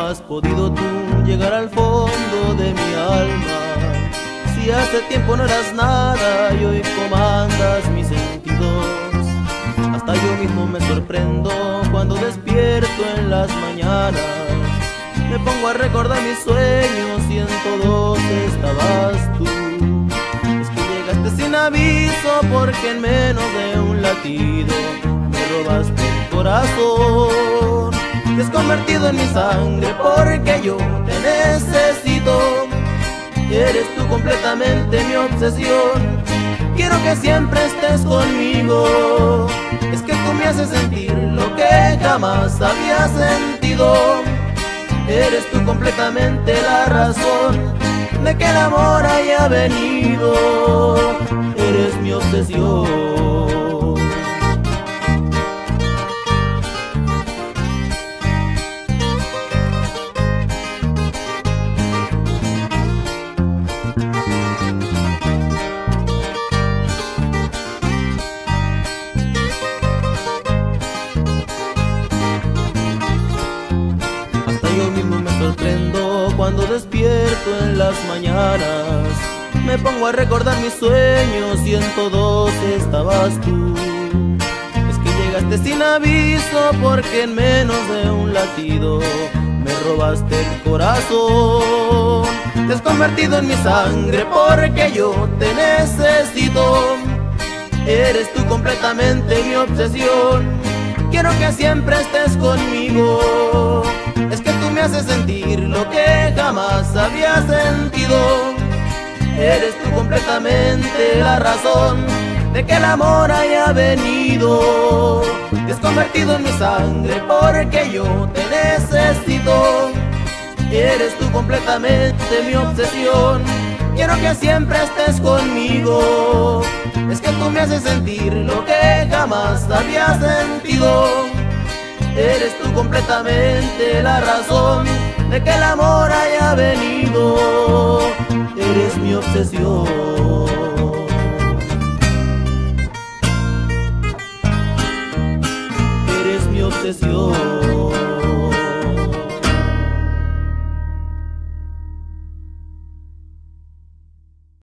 has podido tú llegar al fondo de mi alma? Si hace tiempo no eras nada y hoy comandas mis sentidos. Hasta yo mismo me sorprendo cuando despierto en las mañanas. Me pongo a recordar mis sueños y en todos estabas tú. Es que llegaste sin aviso porque en menos de un latido me robaste el corazón. Te has convertido en mi sangre porque yo te necesito. Eres tú completamente mi obsesión. Quiero que siempre estés conmigo. Es que tú me haces sentir lo que jamás había sentido. Eres tú completamente la razón de que el amor haya venido. Eres mi obsesión. Yo mismo me sorprendo cuando despierto en las mañanas. Me pongo a recordar mis sueños y en todos estabas tú. Es que llegaste sin aviso porque en menos de un latido me robaste el corazón. Te has convertido en mi sangre porque yo te necesito. Eres tú completamente mi obsesión. Quiero que siempre estés conmigo. Es que tú me haces sentir lo que jamás había sentido. Eres tú completamente la razón de que el amor haya venido. Te has convertido en mi sangre porque yo te necesito. Eres tú completamente mi obsesión. Quiero que siempre estés conmigo. Es que tú me haces sentir lo que jamás había sentido. Eres tú completamente la razón de que el amor haya venido. Eres mi obsesión. Eres mi obsesión.